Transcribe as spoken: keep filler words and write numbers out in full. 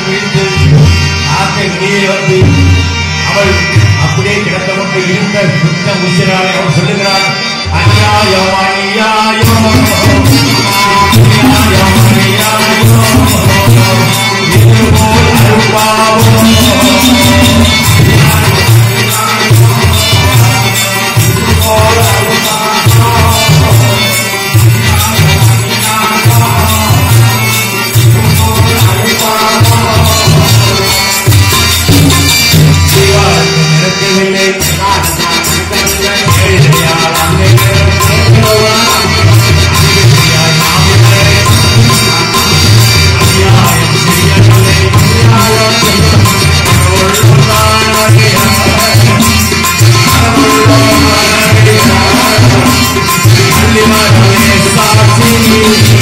பிடித்து நாக்கை வெளியே வந்து அவள் அப்படியே கிடத்தப்பட்டு இருந்த சுத்த உசிராலை அவள் சொல்லுகிறாள், அநியாயம் அநியாயம் அநியாயம் அநியாயம் இதுபோல் அருள்பாவம் Thank you.